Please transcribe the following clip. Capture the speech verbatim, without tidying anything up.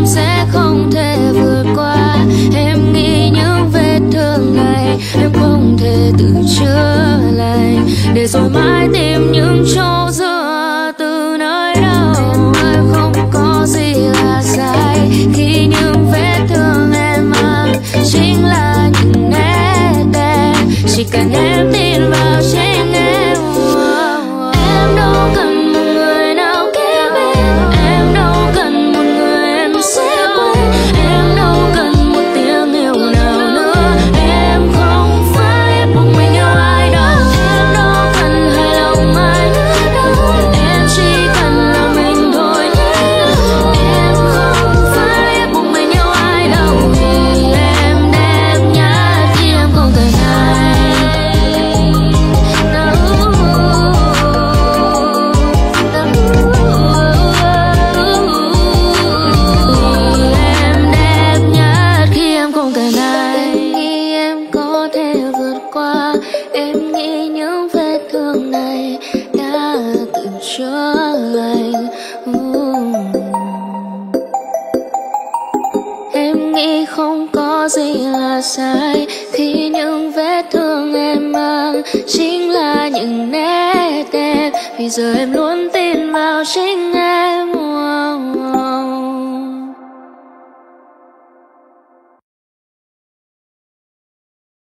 em sẽ không thể vượt qua. Em nghĩ những vết thương này em không thể tự chữa lành, để rồi mãi tìm những chỗ dựa từ nơi đâu. Em không có gì là sai khi những vết thương em mang chính là những nét đen. Chỉ cần em tin vào chính em. Em đâu cần một người nào kế bên, em đâu cần một người em sẽ quên, em đâu cần một tiếng yêu nào nữa. Em không phải ép buộc mình yêu ai đâu, em đâu cần hài lòng ai nữa đâu. Em chỉ cần là mình thôi nhé. Em không phải ép buộc mình yêu ai đâu, vì em đẹp nhất khi em không cần ai. Em đẹp nhất khi em không cần ai. Em nghĩ em có thể vượt qua, em nghĩ những vết thương này đã tự chữa lành. Em nghĩ không có gì là sai khi những vết thương em mang chính là những nét đẹp, vì giờ em luôn tin vào chính em.